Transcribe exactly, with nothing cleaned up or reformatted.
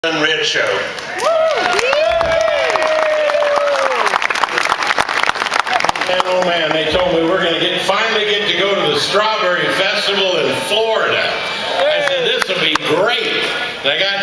Red Show. Man, oh man, they told me we're going to get finally get to go to the Strawberry Festival in Florida. I said, this will be great. And I got